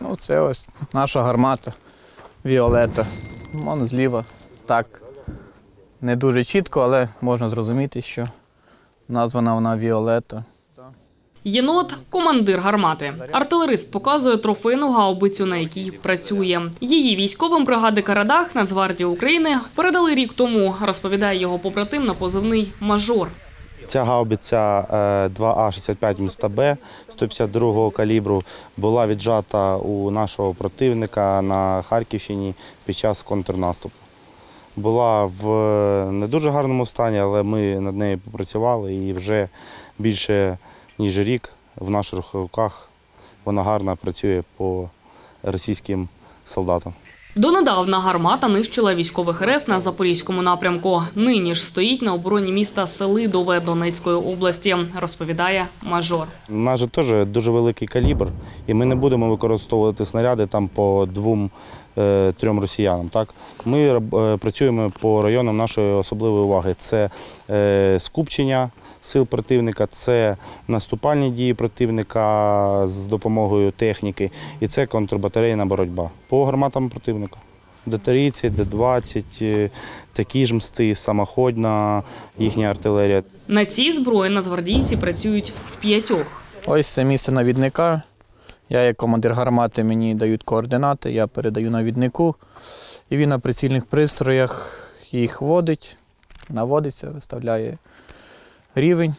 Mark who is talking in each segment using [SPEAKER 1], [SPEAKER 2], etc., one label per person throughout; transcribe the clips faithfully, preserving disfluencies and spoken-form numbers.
[SPEAKER 1] Ну, це ось наша гармата Віолетта. Вон зліва. Так, не дуже чітко, але можна зрозуміти, що названа вона Віолетта.
[SPEAKER 2] Єнот – командир гармати. Артилерист показує трофейну гаубицю, на якій працює. Її військовим бригади «Карадах» Нацгвардії України передали рік тому, розповідає його побратим на позивний «Мажор».
[SPEAKER 3] Ця гаубиця два А шістдесят п'ять міста Б сто п'ятдесят другого калібру була віджата у нашого противника на Харківщині під час контрнаступу. Була в не дуже гарному стані, але ми над нею попрацювали і вже більше ніж рік в наших руках вона гарно працює по російським солдатам.
[SPEAKER 2] Донедавна гармата нищила військових РФ на Запорізькому напрямку. Нині ж стоїть на обороні міста Селидове Донецької області, розповідає Мажор.
[SPEAKER 3] У нас же теж дуже великий калібр, і ми не будемо використовувати снаряди там по двом-трьом росіянам. Так? Ми працюємо по районам нашої особливої уваги. Це скупчення сил противника, це наступальні дії противника з допомогою техніки і це контрбатарейна боротьба по гарматам противника. Д тридцять, Д двадцять, такі ж мсти, самоходна їхня артилерія.
[SPEAKER 2] На цій зброї нацгвардійці працюють в п'ятьох.
[SPEAKER 1] Ось це місце навідника. Я як командир гармати, мені дають координати, я передаю навіднику. І він на прицільних пристроях їх вводить, наводиться, виставляє рівень.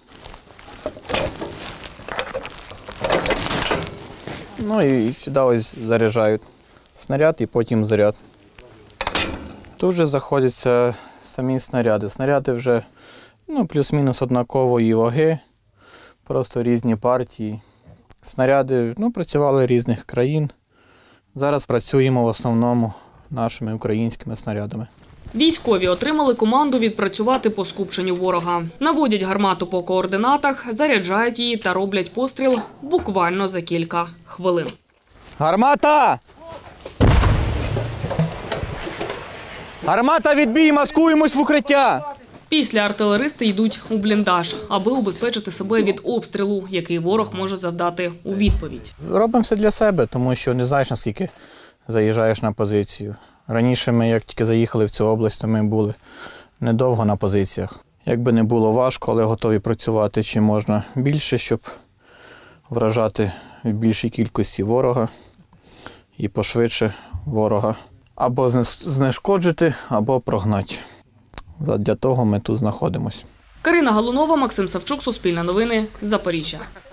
[SPEAKER 1] Ну і сюди ось заряджають снаряд і потім заряд. Тут же знаходяться самі снаряди. Снаряди вже ну, плюс-мінус однакової ваги, просто різні партії. Снаряди ну, працювали різних країн. Зараз працюємо в основному нашими українськими снарядами.
[SPEAKER 2] Військові отримали команду відпрацювати по скупченню ворога. Наводять гармату по координатах, заряджають її та роблять постріл буквально за кілька хвилин.
[SPEAKER 1] Гармата! Гармата, відбій, маскуємось в укриття!
[SPEAKER 2] Після артилеристи йдуть у бліндаж, аби убезпечити себе від обстрілу, який ворог може завдати у відповідь.
[SPEAKER 1] Робимо все для себе, тому що не знаєш, наскільки заїжджаєш на позицію. Раніше ми, як тільки заїхали в цю область, то ми були недовго на позиціях. Якби не було важко, але готові працювати чим можна більше, щоб вражати в більшій кількості ворога і пошвидше ворога або знешкоджити, або прогнати. Для того ми тут знаходимося.
[SPEAKER 2] Карина Галунова, Максим Савчук, Суспільне новини, Запоріжжя.